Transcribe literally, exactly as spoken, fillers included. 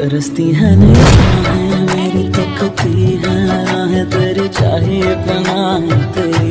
तरसती है निगाहें मेरी तकती है राहें तेरी चाहिए पनाह तेरी